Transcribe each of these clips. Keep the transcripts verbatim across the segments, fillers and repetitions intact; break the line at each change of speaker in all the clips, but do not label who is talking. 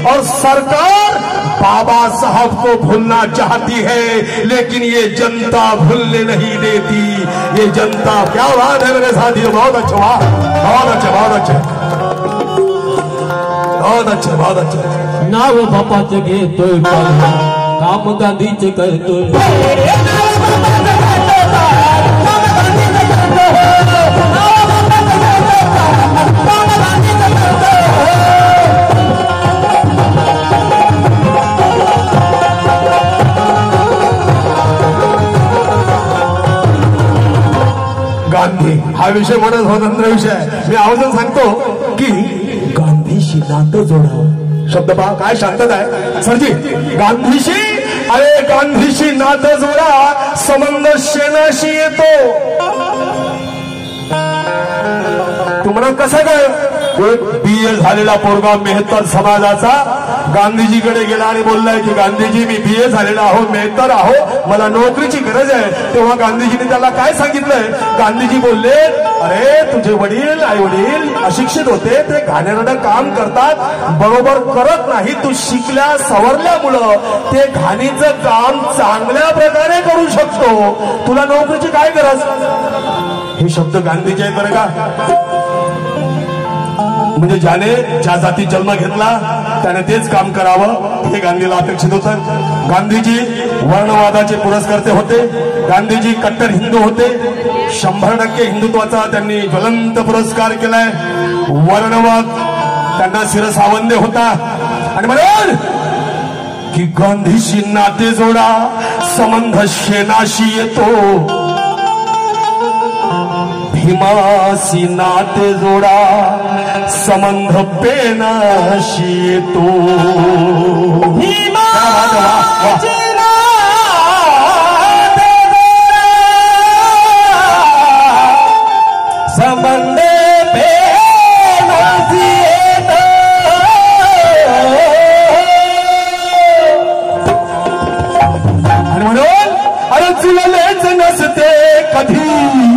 और सरकार बाबा साहब को भूलना चाहती है, लेकिन ये जनता भूलने नहीं देती। ये जनता, क्या बात है मेरे साथियों, बहुत अच्छा, बहुत अच्छा, बहुत अच्छा, बहुत अच्छे, बहुत अच्छे।
नाव बापाचं घेतोय काम गांधीचे करतोय।
गांधी हा विषय म्हणत स्वतंत्र विषय। मी आवर्जून सांगतो की गांधीशी नातं जोडा। शब्द पहा काय शांतता आहे सरजी। गांधीशी, अरे गांधीशी नातं जोडा, संबंध शेणाशी येतो। तुम्हाला कसं काय? बी ए झालेला पोरगा मेहतर समाजाचा गांधीजीकडे गेला आणि बोललाय की गांधीजी मी बी ए झालेला आहो, मेहतर आहो, मला नोकरीची गरज आहे। तेव्हा गांधीजीने त्याला काय सांगितलंय? गांधीजी बोलले, अरे तुझे वडील आई वडील अशिक्षित होते, ते घाणेरडं काम करतात, बरोबर करत नाही, तू शिकल्या सवरल्यामुळं ते घाणीचं काम चांगल्या प्रकारे करू शकतो, तुला नोकरीची काय गरज? हे शब्द गांधीजी आहेत बरं का। म्हणजे ज्याने ज्या जाती जन्म घेतला त्याने तेच काम करावं हे गांधीला अपेक्षित होतं। गांधीजी वर्णवादाचे पुरस्कर्ते होते, गांधीजी कट्टर हिंदू होते, शंभर टक्के हिंदुत्वाचा त्यांनी ज्वलंत पुरस्कार केलाय। वर्णवाद त्यांना शिरसावंदे होता आणि म्हणून की गांधीशी नाते जोडा, संबंध शेणाशी येतो, भीमाशी नाते जोडा, संबंध पेनाशी येतो।
संबंध पेनाशी येतो।
आणि म्हणून अरे चुललेच नसते कधी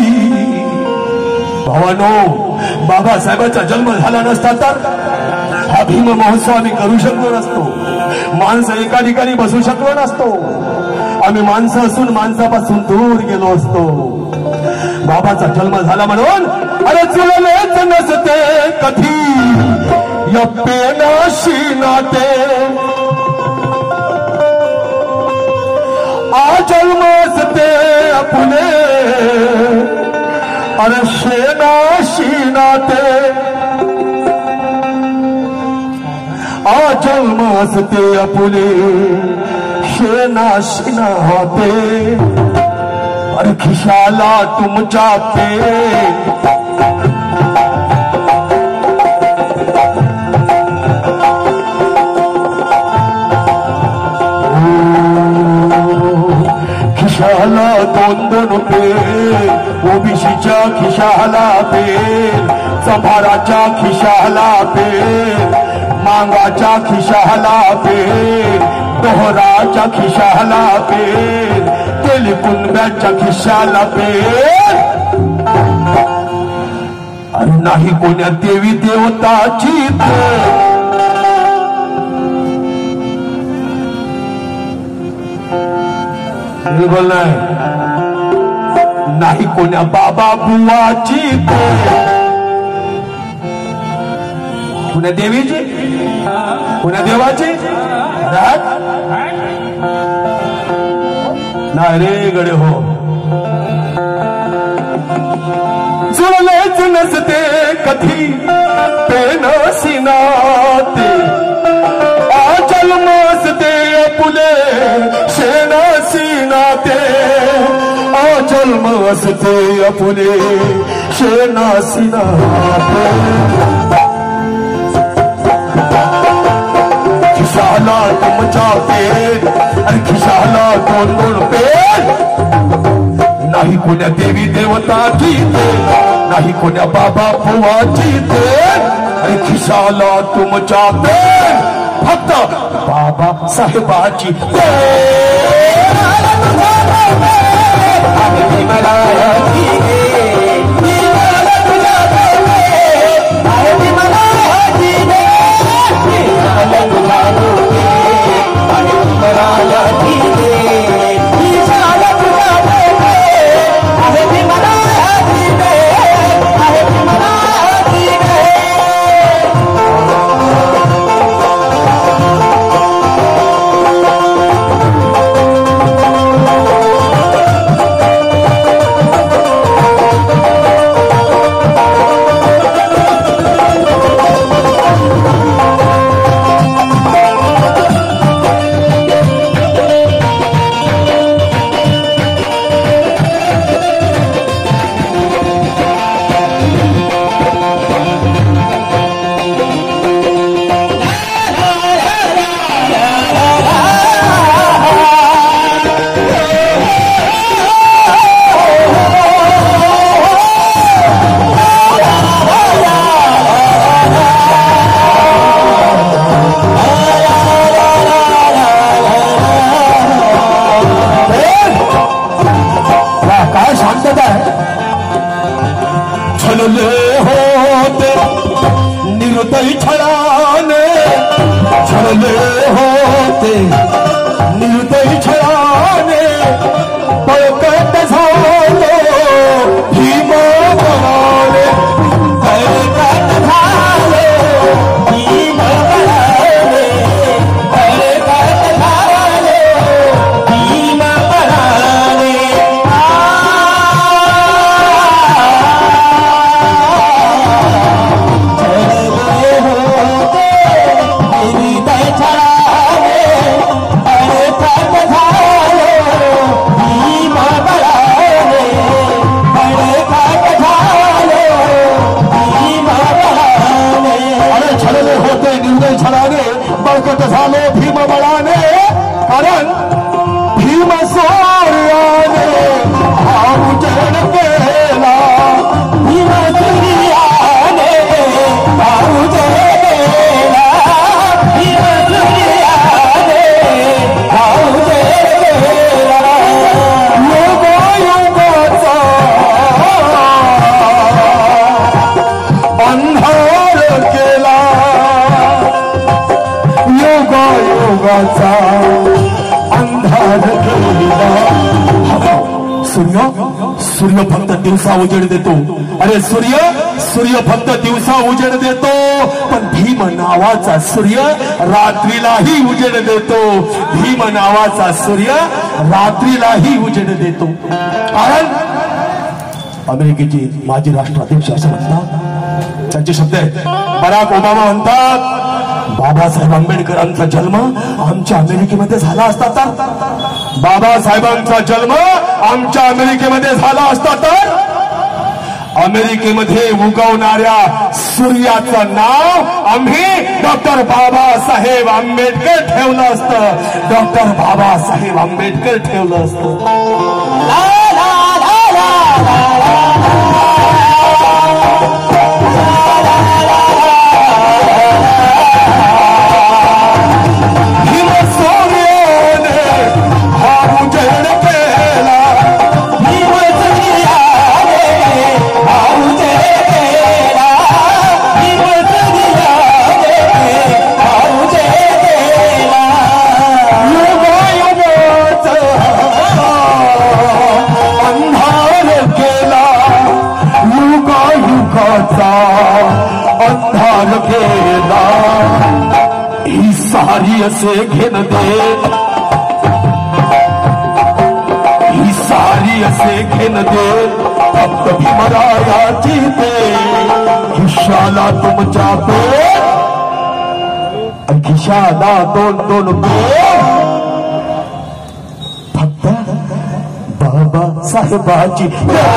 भावानो, बाबासाहेबांचा जन्म झाला नसता तर हा भीम महोत्सव आम्ही करू शकलो नसतो, माणसं एका ठिकाणी बसू शकलो नसतो, आम्ही माणसं असून माणसापासून दूर गेलो असतो। बाबाचा जन्म झाला म्हणून अरे चुललेच नसते कधी या पेनाशी नाते, आ जन्मास ते अपने अरे शेनाशी नाते, आ जन्मास ते अपने शेनाशी नाते, अरे खिशाला तुमच्या पे खिशाला दोन दोन पेर, ओबीसीच्या खिशाला पेर, चंभाराच्या खिशाला पेर, मांगाच्या खिशाला पेर, दोहराच्या खिशाला पेर, तेलकुंब्याच्या खिशाला पेर। अरे नाही कोण्या देवी देवताची पेर, बोलणार नाही कोण्या बाबा बुवाची पेर, कोण्या देवीची, कोण्या देवाची नाही रे गडे हो। जुळलेच नसते कधी पेनाशी नाते, आ जन्मास ते पुले शेनाशी नाते, आ जन्मास ते अपने शेनाशी नाते। खिशाला तुमच्या पेर, अरे खिशाला दोन दोन पेर, नाही कोण्या देवी देवताची पेर, नाही कोण्या बाबा बुवाची पेर, अरे खिशाला तुमच्या पेर, फक्त बाबा साहेबाची पेर।
मला
छळाने छळले होते निर्दयी छळाने बळकट झालो भीम बळाने बळकट झालो भीम बळाने बळकट झालो भीम बळाने छळाने बळकट झालो भीम बळाने कारण भीम सूर्याने हा उजेड केला भीम सूर्याने हा उजेड केला भीम सूर्याने हा उजेड केला योगायोगाचा अंधार केला योगायोगाचा अंधार केला सूर्य सूर्य फक्त दिवसा उजेड देतो अरे सूर्य सूर्य फक्त दिवसा उजेड देतो पण भीम नावाचा सूर्य रात्रीलाही उजेड देतो भीम नावाचा सूर्य रात्रीलाही उजेड देतो कारण अमेरिकेचे माजी राष्ट्राध्यक्ष असं म्हणतात त्यांचे शब्द आहेत बराक ओबामा म्हणतात बाबासाहेब आंबेडकरांचा जन्म आमच्या अमेरिकेमध्ये झाला असता तर बाबासाहेबांचा जन्म आमच्या अमेरिकेमध्ये झाला असता तर अमेरिकेमध्ये उगवणाऱ्या सूर्याचं नाव आम्ही डॉक्टर बाबासाहेब आंबेडकर ठेवलं असतं डॉक्टर बाबासाहेब आंबेडकर ठेवलं असतं ला ला ला ला अंधार केला ही सारी असे घेण दे ही सारी असे घेण दे फक्त भीमरायाची ते खिशाला तुमच्या पे खिशाला दोन दोन पे फक्त बाबासाहेबाची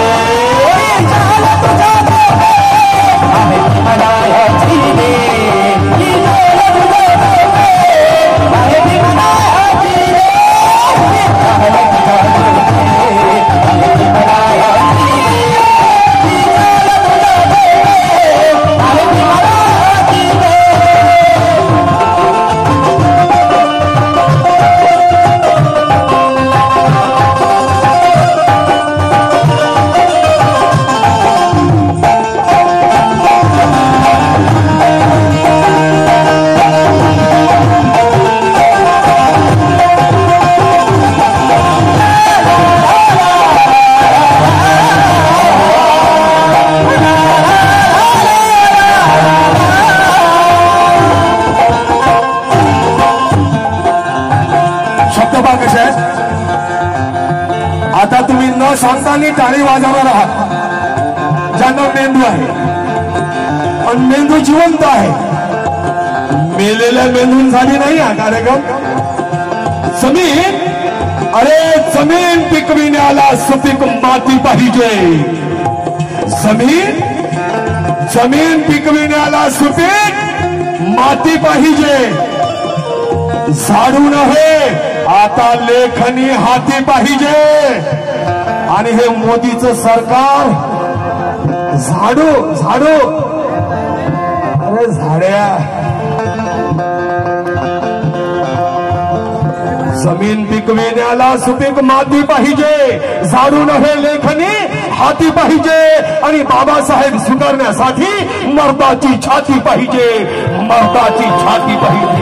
आता तुम्ही न सांगताना टाळी वाजवणार आहात ज्यांना मेंदू आहे पण मेंदू जिवंत आहे मेलेल्या मेंदूंसाठी नाही हा कार्यक्रम जमीन अरे जमीन पिकविण्याला सुपीक माती पाहिजे जमीन जमीन पिकविण्याला सुपीक माती पाहिजे झाडू नव्हे आता लेखनी हाती पाहिजे आणि हे मोदीचं सरकार झाडू झाडू अरे झाड्या जमीन पिकविण्याला सुपीक माती पाहिजे झाडू नव्हे लेखनी हाती पाहिजे आणि बाबासाहेब सुधारण्यासाठी मर्दाची छाती पाहिजे ममताची छाती पाहिजे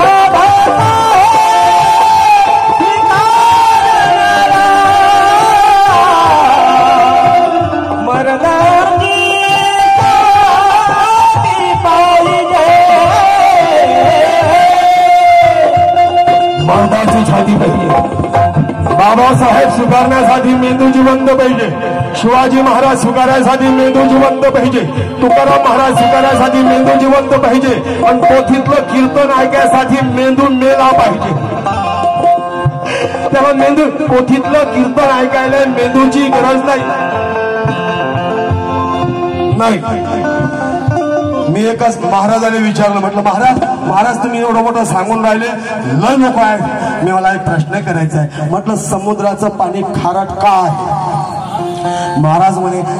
ममताची छाती पाहिजे बाबासाहेब स्वीकारण्यासाठी मेंदू जिवंत पाहिजे शिवाजी महाराज स्वीकारण्यासाठी मेंदू जिवंत पाहिजे तुकाराम महाराज स्वीकारण्यासाठी मेंदू जिवंत पाहिजे आणि पोथीतलं कीर्तन ऐकायसाठी मेंदू मेला पाहिजे तेव्हा मेंदू पोथीतलं कीर्तन ऐकायला मेंदूची गरज नाही नाही मी एकाच महाराजाने विचारलं म्हटलं महाराज महाराज तुम्ही एवढं मोठं सांगून राहिले लय नको आहे मी मला एक प्रश्न करायचा आहे म्हटलं समुद्राचं पाणी खारट का आहे महाराज म्हणे